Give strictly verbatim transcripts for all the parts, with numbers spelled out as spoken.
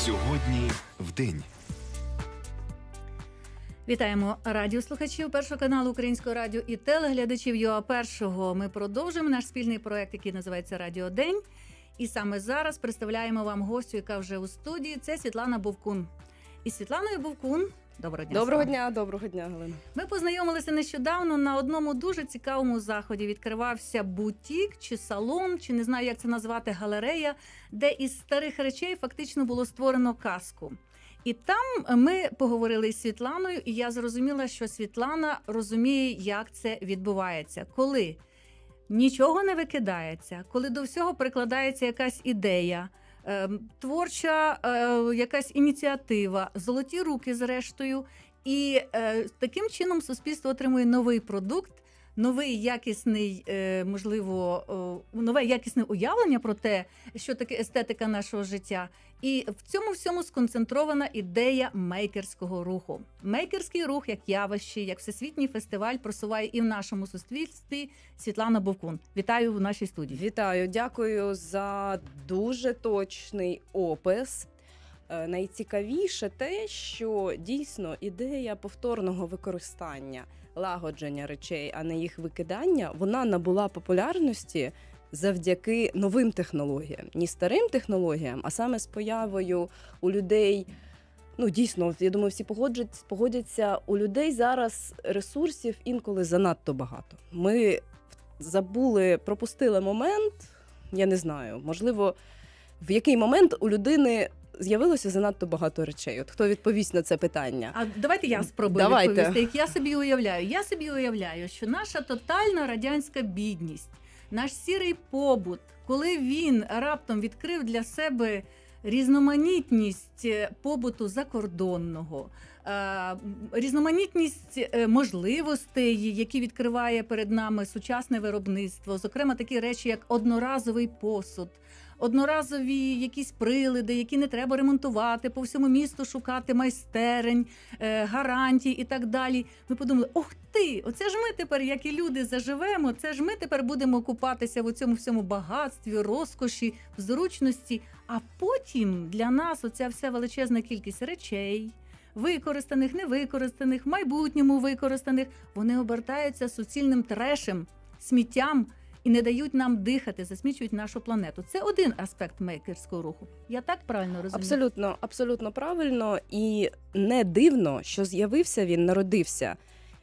Сьогодні в день. Вітаємо радіослухачів Першого каналу Українського радіо і телеглядачів ЮА Першого. Ми продовжуємо наш спільний проект, який називається «Радіо День». І саме зараз представляємо вам гостю, яка вже у студії. Це Світлана Бовкун. І Світланою Бовкун. Доброго дня. Доброго дня, доброго дня, Галина. Ми познайомилися нещодавно на одному дуже цікавому заході. Відкривався бутік, чи салон, чи не знаю, як це назвати, галерея, де із старих речей фактично було створено казку. І там ми поговорили з Світланою, і я зрозуміла, що Світлана розуміє, як це відбувається. Коли нічого не викидається, коли до всього прикладається якась ідея, творча якась ініціатива, золоті руки зрештою. І таким чином суспільство отримує новий продукт, новий якісний, можливо, нове якісне уявлення про те, що таке естетика нашого життя. І в цьому всьому сконцентрована ідея мейкерського руху. Мейкерський рух як явище, як всесвітній фестиваль просуває і в нашому суспільстві Світлана Бовкун. Вітаю в нашій студії. Вітаю, дякую за дуже точний опис. Найцікавіше те, що дійсно ідея повторного використання, лагодження речей, а не їх викидання, вона набула популярності завдяки новим технологіям. Не старим технологіям, а саме з появою у людей, ну дійсно, я думаю, всі погодяться, погодяться, у людей зараз ресурсів інколи занадто багато. Ми забули, пропустили момент, я не знаю, можливо, в який момент у людини з'явилося занадто багато речей. От хто відповість на це питання? А давайте я спробую Давайте. відповісти, як я собі уявляю. Я собі уявляю, що наша тотальна радянська бідність, наш сірий побут, коли він раптом відкрив для себе різноманітність побуту закордонного, різноманітність можливостей, які відкриває перед нами сучасне виробництво, зокрема такі речі, як одноразовий посуд, одноразові якісь прилади, які не треба ремонтувати, по всьому місту шукати майстерень, гарантій і так далі. Ми подумали, ох ти, оце ж ми тепер, як і люди, заживемо, це ж ми тепер будемо купатися в цьому всьому багатстві, розкоші, зручності. А потім для нас оця вся величезна кількість речей, використаних, невикористаних, в майбутньому використаних, вони обертаються суцільним трешем, сміттям, і не дають нам дихати, засмічують нашу планету. Це один аспект мейкерського руху. Я так правильно розумію? Абсолютно, абсолютно правильно. І не дивно, що з'явився він, народився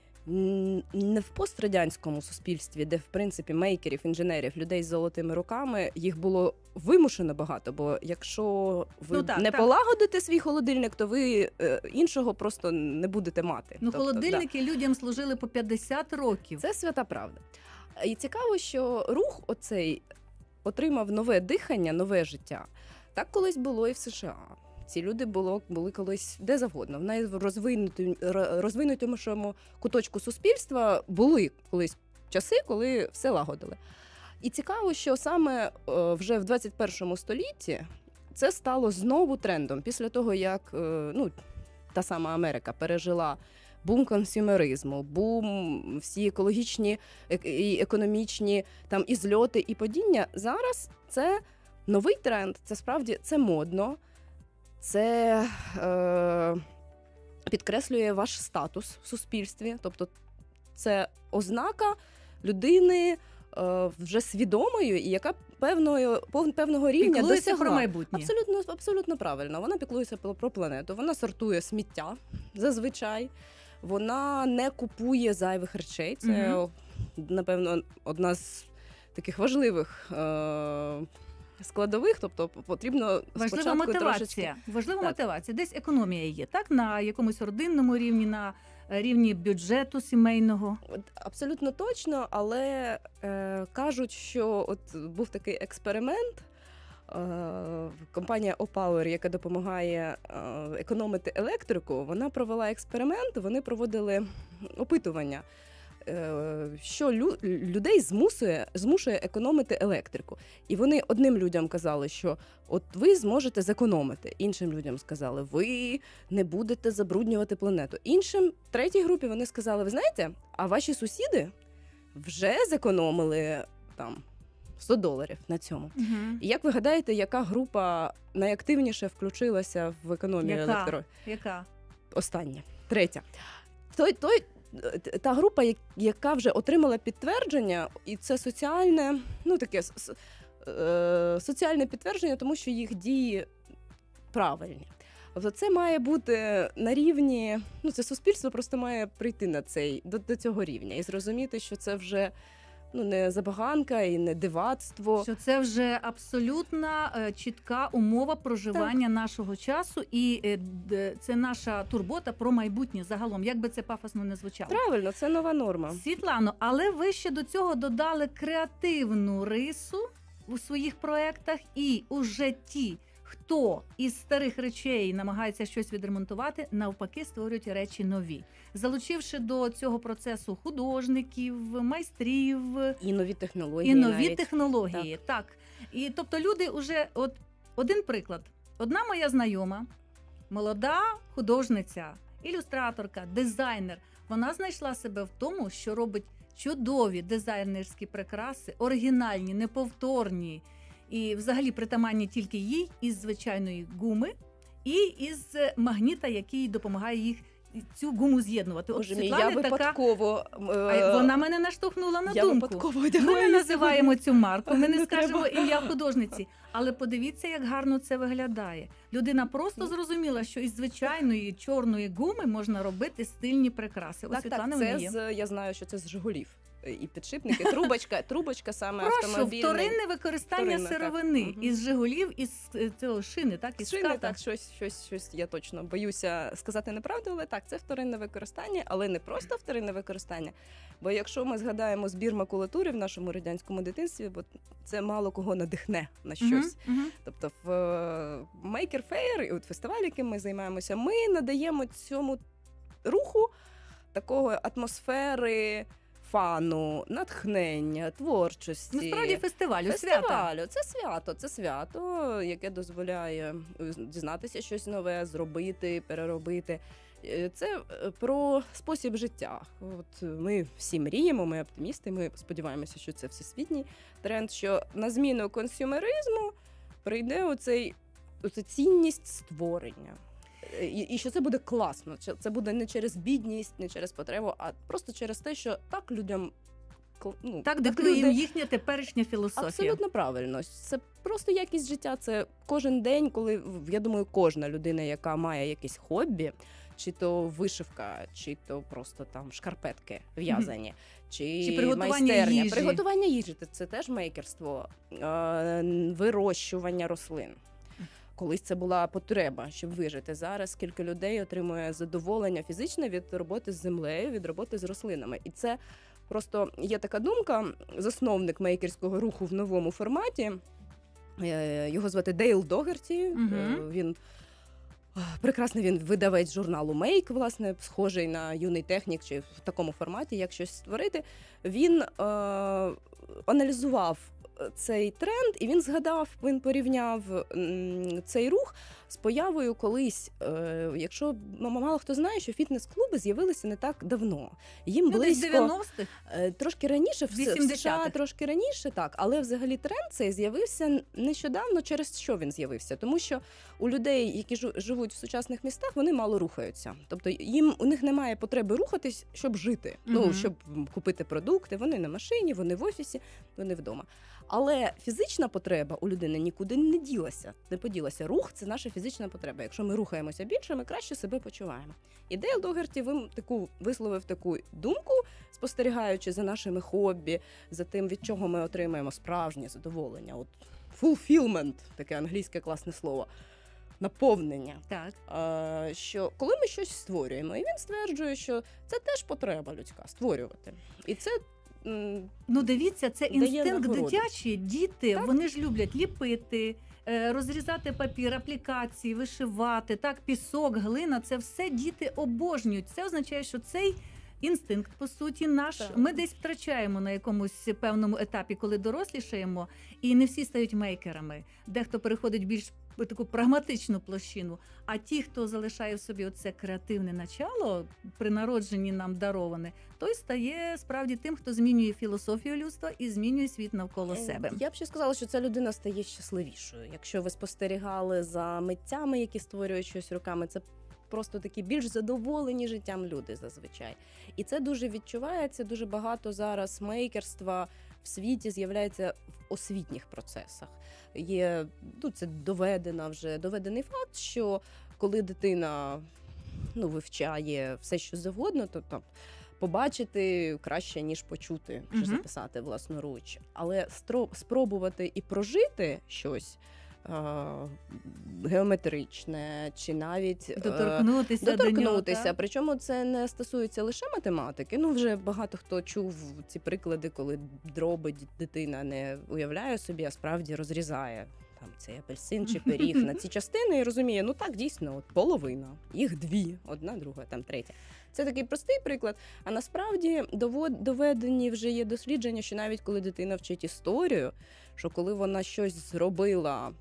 не в пострадянському суспільстві, де, в принципі, мейкерів, інженерів, людей з золотими руками, їх було вимушено багато, бо якщо ви ну, так, не так. полагодите свій холодильник, то ви е, іншого просто не будете мати. Ну, тобто, холодильники да. людям служили по п'ятдесят років. Це свята правда. І цікаво, що рух оцей отримав нове дихання, нове життя. Так колись було і в США. Ці люди було, були колись де завгодно. В найрозвинутішому куточку суспільства були колись часи, коли все лагодили. І цікаво, що саме вже в двадцять першому столітті це стало знову трендом. Після того, як ну, та сама Америка пережила бум консюмеризму, бум, всі екологічні і економічні там і зльоти, і падіння. Зараз це новий тренд, це справді це модно, це е, підкреслює ваш статус в суспільстві, тобто це ознака людини е, вже свідомою і яка певного, певного рівня піклується досягла. Про майбутнє. Абсолютно, абсолютно правильно. Вона піклується про, про планету, вона сортує сміття зазвичай. Вона не купує зайвих речей. Це, угу. напевно, одна з таких важливих е- складових. Тобто потрібно Важлива спочатку мотивація. трошечки... Важлива так. мотивація. Десь економія є, так? На якомусь родинному рівні, на рівні бюджету сімейного. Абсолютно точно, але е- кажуть, що от був такий експеримент, компанія Opower, яка допомагає економити електрику, вона провела експеримент, вони проводили опитування, що людей змусує, змушує економити електрику. І вони одним людям казали, що от ви зможете зекономити, іншим людям сказали, ви не будете забруднювати планету. Іншим, третій групі, вони сказали, ви знаєте, а ваші сусіди вже зекономили там сто доларів на цьому. Угу. І як ви гадаєте, яка група найактивніше включилася в економію Яка? електро? Яка? Остання, третя. Той, той, та група, яка вже отримала підтвердження, і це соціальне, ну таке е, соціальне підтвердження, тому що їх дії правильні. Тобто це має бути на рівні, ну це суспільство просто має прийти на цей, до, до цього рівня і зрозуміти, що це вже ну, не забаганка і не дивацтво. Що це вже абсолютна е, чітка умова проживання так. нашого часу, і е, д, це наша турбота про майбутнє загалом, як би це пафосно не звучало. Правильно, це нова норма. Світлано, але ви ще до цього додали креативну рису у своїх проєктах, і уже ті, хто із старих речей намагається щось відремонтувати, навпаки створюють речі нові, залучивши до цього процесу художників, майстрів і нові технології. І нові навіть. технології, так. так. І тобто люди вже, от один приклад. Одна моя знайома, молода художниця, ілюстраторка, дизайнер, вона знайшла себе в тому, що робить чудові дизайнерські прикраси, оригінальні, неповторні, і взагалі притаманні тільки їй, із звичайної гуми і із магніта, який допомагає їх цю гуму з'єднувати. Боже мій, я випадково... Така... Вона мене наштовхнула на я думку. Ми не називаємо цю марку, ми не скажемо ім'я художниці. Але подивіться, як гарно це виглядає. Людина просто зрозуміла, що із звичайної чорної гуми можна робити стильні прикраси. Так, так, це з, я знаю, що це з «Жигулів». І підшипники, трубочка, трубочка саме Прошу, автомобільний. вторинне використання Вторинне, сировини так. із «Жигулів», із цього шини, так, із шини, ската. так, щось, щось, щось, я точно боюся сказати неправду, але так, це вторинне використання, але не просто вторинне використання, бо якщо ми згадаємо збір макулатури в нашому радянському дитинстві, бо це мало кого надихне на щось. Uh-huh, uh-huh. Тобто в Maker Fair, і от фестиваль, яким ми займаємося, ми надаємо цьому руху такого атмосфери, фану, натхнення, творчості. Насправді фестивалю, фестивалю. свято. Це свято, це свято, яке дозволяє дізнатися щось нове, зробити, переробити. Це про спосіб життя. От ми всі мріємо, ми оптимісти, ми сподіваємося, що це всесвітній тренд, що на зміну консюмеризму прийде оцей, оця цінність створення. І, і що це буде класно, це буде не через бідність, не через потребу, а просто через те, що так людям... Ну, так диктує їм їхня теперішня філософія. Абсолютно правильно. Це просто якість життя, це кожен день, коли, я думаю, кожна людина, яка має якесь хобі, чи то вишивка, чи то просто там шкарпетки в'язані, mm-hmm. чи, чи приготування майстерня. їжі. Приготування їжі – це теж мейкерство, вирощування рослин. Колись це була потреба, щоб вижити. Зараз скільки людей отримує задоволення фізичне від роботи з землею, від роботи з рослинами. І це просто є така думка, засновник мейкерського руху в новому форматі, його звати Дейл Догерті, угу. Він прекрасний, він видавець журналу Make, власне, схожий на юний технік, чи в такому форматі, як щось створити. Він е- аналізував цей тренд, і він згадав, він порівняв м, цей рух з появою колись, е, якщо мало хто знає, що фітнес-клуби з'явилися не так давно. Їм ну, близько дев'яностих? Е, трошки раніше, в, в США трошки раніше, так, але взагалі тренд цей з'явився нещодавно. Через що він з'явився? Тому що у людей, які живуть в сучасних містах, вони мало рухаються. Тобто їм, у них немає потреби рухатись, щоб жити, угу. ну, щоб купити продукти, вони на машині, вони в офісі, вони вдома. Але фізична потреба у людини нікуди не ділася, не поділася. Рух – це наша фізична потреба. Якщо ми рухаємося більше, ми краще себе почуваємо. І Дейл Догерті таку, висловив таку думку, спостерігаючи за нашими хобі, за тим, від чого ми отримаємо справжнє задоволення. От fulfillment, таке англійське класне слово, наповнення. Так. А, що коли ми щось створюємо, і він стверджує, що це теж потреба людська – створювати. І це Ну, дивіться, це інстинкт дитячий. Діти, так? Вони ж люблять ліпити, розрізати папір, аплікації, вишивати, так, пісок, глина. Це все діти обожнюють. Це означає, що цей інстинкт, по суті, наш, так. Ми десь втрачаємо на якомусь певному етапі, коли дорослішаємо, і не всі стають мейкерами. Дехто переходить більш таку прагматичну площину. А ті, хто залишає в собі оце креативне начало, при народженні нам дароване, той стає справді тим, хто змінює філософію людства і змінює світ навколо себе. Я б ще сказала, що ця людина стає щасливішою. Якщо ви спостерігали за митцями, які створюють щось руками, це просто такі більш задоволені життям люди зазвичай. І це дуже відчувається, дуже багато зараз мейкерства в світі з'являється в освітніх процесах. Є, ну, це доведено вже, доведений факт, що коли дитина, ну, вивчає все, що завгодно, то там побачити краще, ніж почути, чи Мгм. записати власноруч. Але стро- спробувати і прожити щось е- геометричне, чи навіть е, Доторкнутися, до доторкнутися. нього, так? Причому це не стосується лише математики. Ну, вже багато хто чув ці приклади, коли дроби дитина не уявляє собі, а справді розрізає там цей апельсин чи пиріг на ці частини і розуміє, ну так, дійсно, от половина, їх дві, одна, друга, там третя. Це такий простий приклад, а насправді довод- доведені вже є дослідження, що навіть коли дитина вчить історію, що коли вона щось зробила,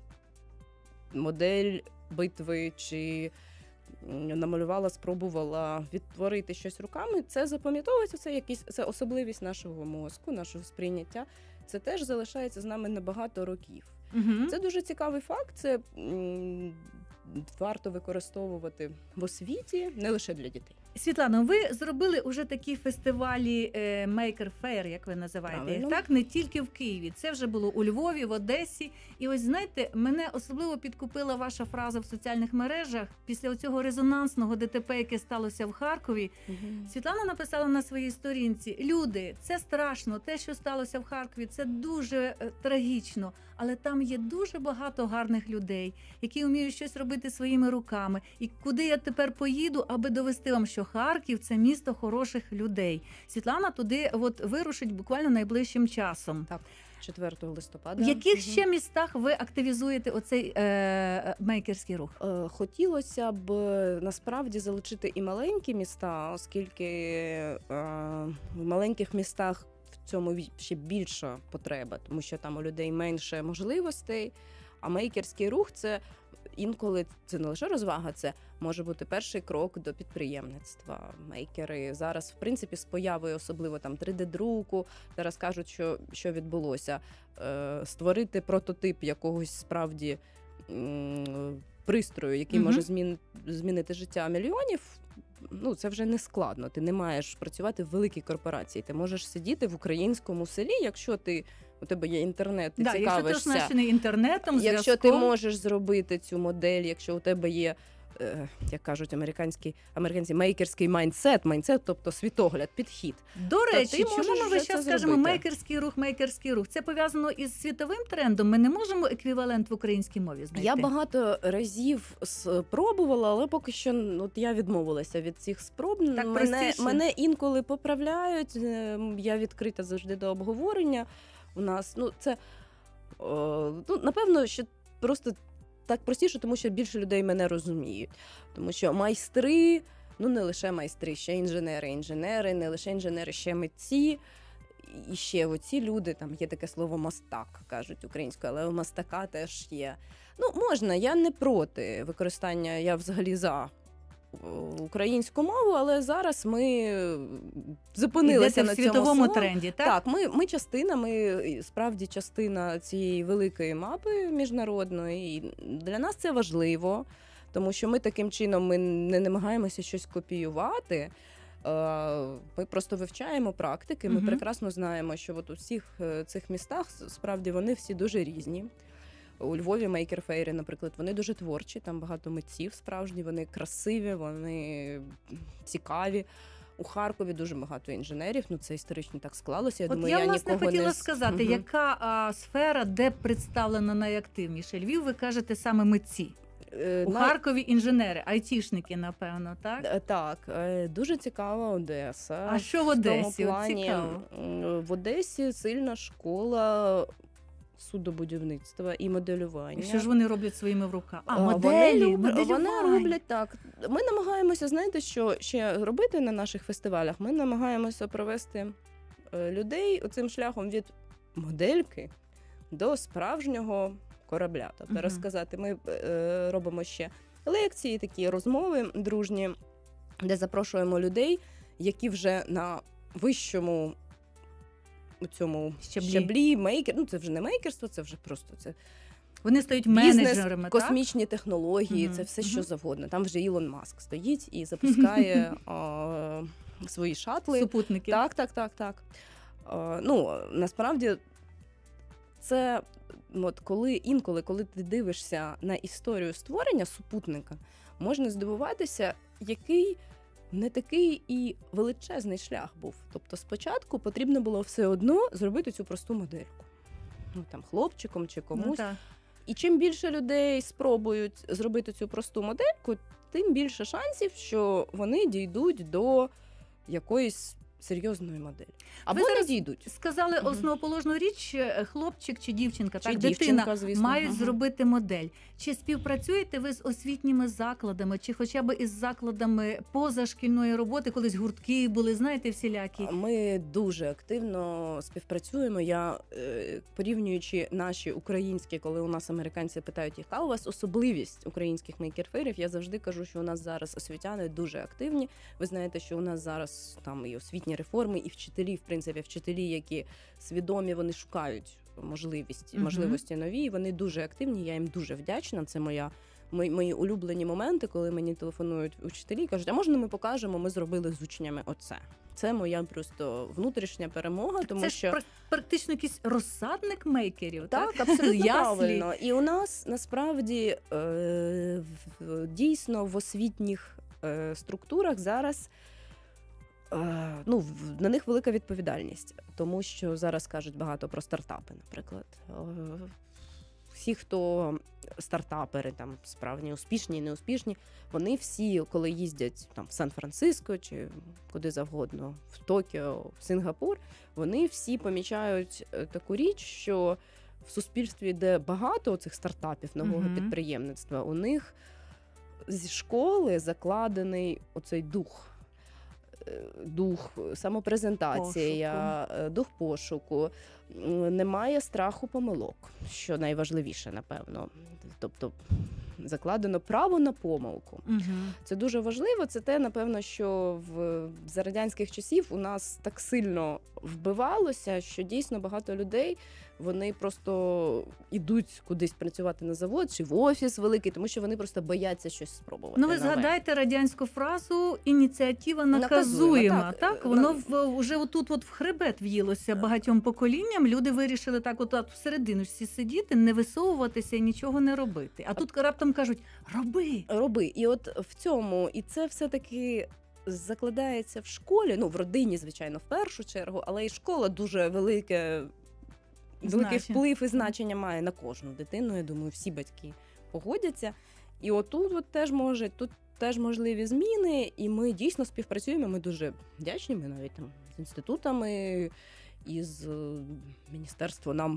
модель битви чи м, намалювала, спробувала відтворити щось руками, це запам'ятовується, це якісь це особливість нашого мозку, нашого сприйняття. Це теж залишається з нами на багато років. Мгм. Це дуже цікавий факт. Це м, варто використовувати в освіті не лише для дітей. Світлано, ви зробили уже такі фестивалі е, Maker Fair, як ви називаєте їх, Правильно. так? Не тільки в Києві. Це вже було у Львові, в Одесі. І ось, знаєте, мене особливо підкупила ваша фраза в соціальних мережах після цього резонансного ДТП, яке сталося в Харкові. Світлана написала на своїй сторінці: люди, це страшно, те, що сталося в Харкові, це дуже е, трагічно, але там є дуже багато гарних людей, які вміють щось робити своїми руками. І куди я тепер поїду, аби довести вам, що Харків – це місто хороших людей. Світлана туди от вирушить буквально найближчим часом. Так, четвертого листопада. В яких Мгм. ще містах ви активізуєте оцей е, мейкерський рух? Е, Хотілося б е, насправді залучити і маленькі міста, оскільки е, в маленьких містах в цьому ві- ще більша потреба, тому що там у людей менше можливостей. А мейкерський рух це інколи це не лише розвага, це може бути перший крок до підприємництва. Мейкери зараз, в принципі, з появою особливо там три де-друку, зараз кажуть, що, що відбулося. Е, створити прототип якогось справді м, пристрою, який Мгм. може змін, змінити життя мільйонів. Ну, це вже не складно. Ти не маєш працювати в великій корпорації. Ти можеш сидіти в українському селі, якщо ти у тебе є інтернет, ти Да, якщо ти цікавишся. оснащений інтернетом, Якщо зв'язком. ти можеш зробити цю модель, якщо у тебе є, е, як кажуть американські, американці, мейкерський майндсет, майндсет, тобто світогляд, підхід. До речі, ти чому можеш ми вже весь це час кажемо зробити. мейкерський рух, мейкерський рух? Це пов'язано із світовим трендом. Ми не можемо еквівалент в українській мові знайти. Я багато разів спробувала, але поки що ну, от я відмовилася від цих спроб. Так мене, простіше. мене інколи поправляють, е, я відкрита завжди до обговорення. У нас, ну, це, о, ну, напевно, що просто так простіше, тому що більше людей мене розуміють. Тому що майстри, ну не лише майстри, ще інженери, інженери, не лише інженери, ще митці. І ще оці люди, там є таке слово мастак, кажуть українською, але у мастака теж є. Ну, можна, я не проти використання, я взагалі за о, українську мову, але зараз ми зупинилися Йдете на в цьому світовому слові. тренді, так? Так, ми, ми частина, ми справді частина цієї великої мапи міжнародної. І для нас це важливо, тому що ми таким чином ми не намагаємося щось копіювати. Е, Ми просто вивчаємо практики. Ми Мгм. прекрасно знаємо, що от у всіх е, цих містах справді вони всі дуже різні. У Львові мейкер-фейри, наприклад, вони дуже творчі, там багато митців справжні, вони красиві, вони цікаві. У Харкові дуже багато інженерів, ну це історично так склалося. Я От думаю, я, я власне, нікого хотіла не... з- сказати, Мгм. яка а, сфера, де представлена найактивніше? Львів, ви кажете, саме митці. Е, У на- Харкові інженери, айтішники, напевно, так? Е, Так, е, дуже цікава Одеса. А що в В тому Одесі? От плані, цікаво. м, в Одесі сильна школа судобудівництва і моделювання. І що ж вони роблять своїми руками? А, А, моделі, вони, люб- моделювання. вони роблять так. Ми намагаємося, знаєте, що ще робити на наших фестивалях? Ми намагаємося провести е, людей оцим шляхом від модельки до справжнього корабля. Тобто Мгм. розказати, ми е, робимо ще лекції, такі розмови дружні, де запрошуємо людей, які вже на вищому у цьому Щаблі. щаблі, мейкер, ну це вже не мейкерство, це вже просто це Вони стають бізнес, менеджерами, так? космічні технології, Мгм, це все мгм. що завгодно. Там вже Ілон Маск стоїть і запускає а, свої шатли. Супутники. Так, так, так, так. А, ну, насправді, це от коли інколи, коли ти дивишся на історію створення супутника, можна здивуватися, який не такий і величезний шлях був. Тобто спочатку потрібно було все одно зробити цю просту модельку. Ну, там, хлопчиком чи комусь. Ну, так. І чим більше людей спробують зробити цю просту модельку, тим більше шансів, що вони дійдуть до якоїсь серйозної моделі. Або Ви не зараз дійдуть. Сказали Мгм. основоположну річ, е, хлопчик чи дівчинка, Чи так, дівчинка, дитина звісно. мають Ага. зробити модель. Чи співпрацюєте ви з освітніми закладами, чи хоча б із закладами позашкільної роботи, колись гуртки були, знаєте, всілякі? Ми дуже активно співпрацюємо. Я, е, порівнюючи наші українські, коли у нас американці питають, яка у вас особливість українських мейкерфейрів, я завжди кажу, що у нас зараз освітяни дуже активні. Ви знаєте, що у нас зараз там і освітні реформи, і вчителі, в принципі, вчителі, які свідомі, вони шукають можливість, Мгм. можливості нові, і вони дуже активні, я їм дуже вдячна. Це моя Мої, мої улюблені моменти, коли мені телефонують учителі і кажуть, а можна ми покажемо, ми зробили з учнями оце. Це моя просто внутрішня перемога, тому Це ж що пр- практично якийсь розсадник мейкерів, так? так, абсолютно Яслі. правильно. І у нас насправді е, в- дійсно в освітніх е, структурах зараз е, ну, в- на них велика відповідальність, тому що зараз кажуть багато про стартапи, наприклад. Е, Всі, хто стартапери, там справді успішні і неуспішні, вони всі, коли їздять там в Сан-Франциско чи куди завгодно, в Токіо, в Сингапур, вони всі помічають е, таку річ, що в суспільстві, де багато цих стартапів, нового Мгм. підприємництва, у них зі школи закладений оцей дух. е, Дух самопрезентація, е, дух пошуку, М, немає страху помилок, що найважливіше, напевно. Тобто закладено право на помилку. Мгм. Це дуже важливо. Це те, напевно, що в за радянських часів у нас так сильно вбивалося, що дійсно багато людей вони просто йдуть кудись працювати на завод чи в офіс великий, тому що вони просто бояться щось спробувати. Ну, ви нове. згадайте радянську фразу «ініціатива Наказуєма», наказуєма». так. Так, Е, воно на- в, вже отут от в хребет в'їлося багатьом поколінням. Люди вирішили так от, от всередину всі сидіти, не висовуватися і нічого не робити. А тут раптом кажуть «роби». Роби. І от в цьому, і це все-таки закладається в школі, ну, в родині, звичайно, в першу чергу, але і школа дуже велике, великий Значення. вплив і значення має на кожну дитину. Я думаю, всі батьки погодяться. І отут от теж може, тут теж можливі зміни, і ми дійсно співпрацюємо. Ми дуже вдячні, ми навіть там з інститутами, із е, міністерства нам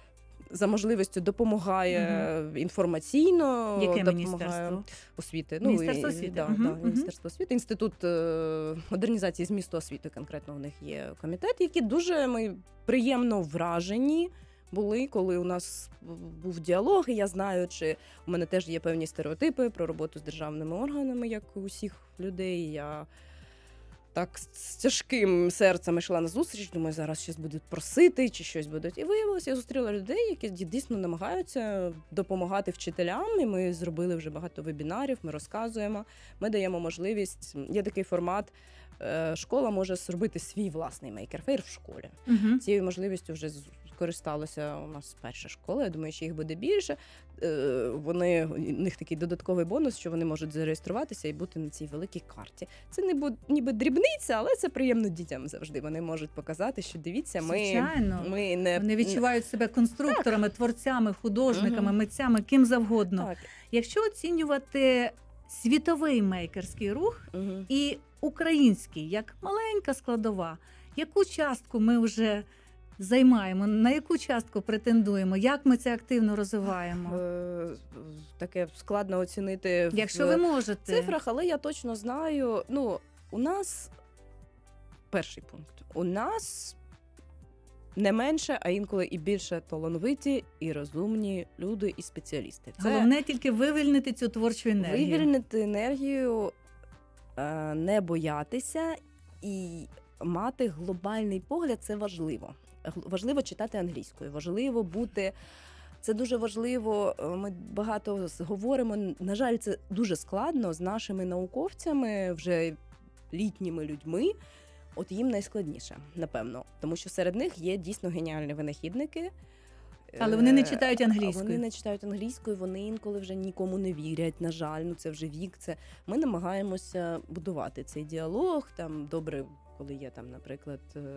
за можливістю допомагає інформаційно. Яке допомагає міністерство? освіти. Міністерство і- освіти. Да, Мгм, да, мгм. Міністерство освіти. Інститут е, модернізації змісту освіти конкретно у них є комітет, які дуже ми приємно вражені були, коли у нас був діалог, і я знаю, чи у мене теж є певні стереотипи про роботу з державними органами, як у усіх людей. Я так з тяжким серцем йшла на зустріч, думаю, зараз щось будуть просити чи щось будуть. І виявилося, я зустріла людей, які дійсно намагаються допомагати вчителям, і ми зробили вже багато вебінарів, ми розказуємо, ми даємо можливість, є такий формат, е, школа може зробити свій власний мейкерфейр в школі. Угу. Цією можливістю вже скористалася у нас перша школа, я думаю, що їх буде більше. Е, Вони, у них такий додатковий бонус, що вони можуть зареєструватися і бути на цій великій карті. Це не бу- ніби дрібниця, але це приємно дітям завжди. Вони можуть показати, що дивіться, ми, Звичайно. ми не Вони відчувають себе конструкторами, творцями, художниками, Мгм. митцями, ким завгодно. Так. Якщо оцінювати світовий мейкерський рух Мгм. і український як маленька складова, яку частку ми вже займаємо, на яку частку претендуємо, як ми це активно розвиваємо? Е, Таке складно оцінити в Якщо ви можете. цифрах, але я точно знаю. Ну, у нас перший пункт. У нас не менше, а інколи і більше талановиті, і розумні люди, і спеціалісти. Це головне тільки вивільнити цю творчу енергію. Вивільнити енергію, не боятися і мати глобальний погляд – це важливо. Важливо читати англійською, важливо бути... Це дуже важливо, ми багато говоримо, на жаль, це дуже складно з нашими науковцями, вже літніми людьми, от їм найскладніше, напевно. Тому що серед них є дійсно геніальні винахідники. Але вони не читають англійською. Вони не читають англійською, вони інколи вже нікому не вірять, на жаль, ну це вже вік. Це... Ми намагаємося будувати цей діалог, там добре, коли є там, наприклад,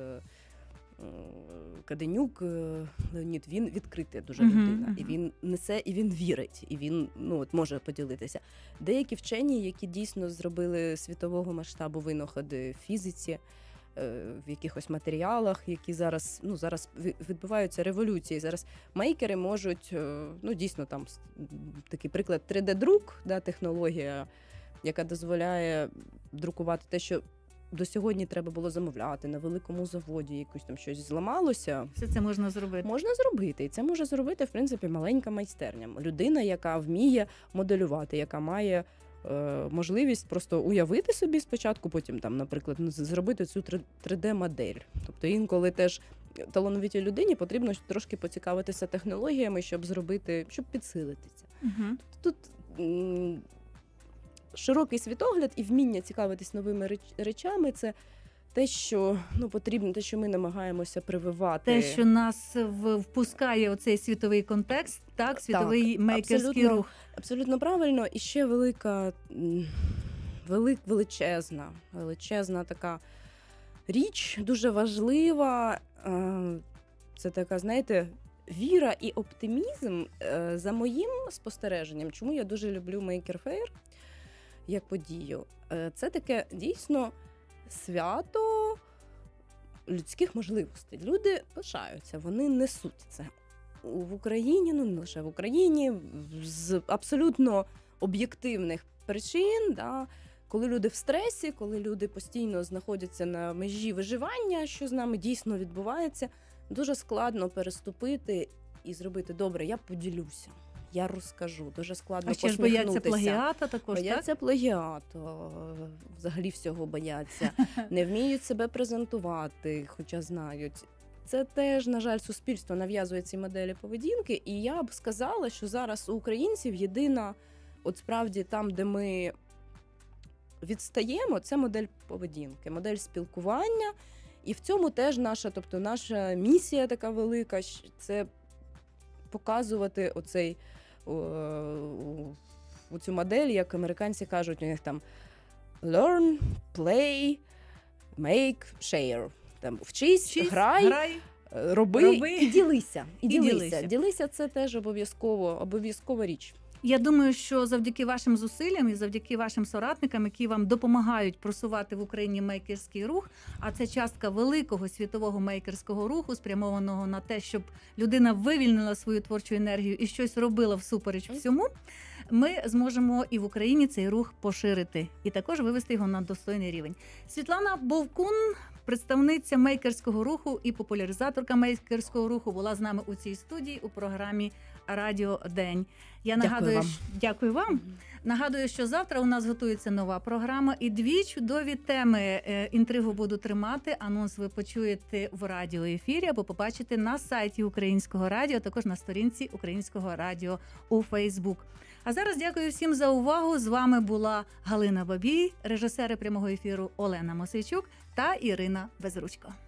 Каденюк, Леонід, він відкритий дуже uh-huh, людина, uh-huh. і він несе, і він вірить, і він ну от може поділитися. Деякі вчені, які дійсно зробили світового масштабу винаходи в фізиці, в якихось матеріалах, які зараз, ну зараз відбуваються революції. Зараз мейкери можуть, ну дійсно там такий приклад три де-друк, да, технологія, яка дозволяє друкувати те, що до сьогодні треба було замовляти на великому заводі, якось там щось зламалося. Все це можна зробити. Можна зробити. І це може зробити, в принципі, маленька майстерня. Людина, яка вміє моделювати, яка має е, можливість просто уявити собі спочатку, потім, там, наприклад, зробити цю три де-модель. Тобто інколи теж талановитій людині потрібно трошки поцікавитися технологіями, щоб зробити, щоб підсилитися. Угу. Тут м- широкий світогляд і вміння цікавитись новими речами – це те, що ну, потрібно, те, що ми намагаємося прививати. Те, що нас впускає оцей світовий контекст, так, світовий так, мейкерський абсолютно, рух. Абсолютно правильно. І ще велика, велик, величезна, величезна така річ, дуже важлива. Це така, знаєте, віра і оптимізм. За моїм спостереженням, чому я дуже люблю Maker Faire як подію. Це таке дійсно свято людських можливостей. Люди пишаються, вони несуть це. В Україні, ну не лише в Україні, з абсолютно об'єктивних причин, да, коли люди в стресі, коли люди постійно знаходяться на межі виживання, що з нами дійсно відбувається, дуже складно переступити і зробити добре, я поділюся. Я розкажу, дуже складно посміхнутися. А ще ж бояться плагіата також, бояться так? плагіату, взагалі всього бояться. Не вміють себе презентувати, хоча знають. Це теж, на жаль, суспільство нав'язує ці моделі поведінки. І я б сказала, що зараз у українців єдина, от справді там, де ми відстаємо, це модель поведінки, модель спілкування. І в цьому теж наша, тобто наша місія така велика, це показувати оцей у цю модель, як американці кажуть, у них там learn, play, make, share. Там вчись, Вчись, грай, грай, роби, роби і ділися. І, і ділися. ділися. Ділися – це теж обов'язково, обов'язкова річ. Я думаю, що завдяки вашим зусиллям і завдяки вашим соратникам, які вам допомагають просувати в Україні мейкерський рух, а це частка великого світового мейкерського руху, спрямованого на те, щоб людина вивільнила свою творчу енергію і щось робила всупереч всьому, ми зможемо і в Україні цей рух поширити і також вивести його на достойний рівень. Світлана Бовкун, представниця мейкерського руху і популяризаторка мейкерського руху, була з нами у цій студії у програмі Радіо День. Я нагадую, дякую вам. Що, дякую вам. Mm-hmm. Нагадую, що завтра у нас готується нова програма і дві чудові теми. Е, інтригу буду тримати. Анонс ви почуєте в радіоефірі або побачите на сайті Українського радіо, також на сторінці Українського радіо у Фейсбук. А зараз дякую всім за увагу. З вами була Галина Бабій, режисери прямого ефіру Олена Мосейчук та Ірина Безручко.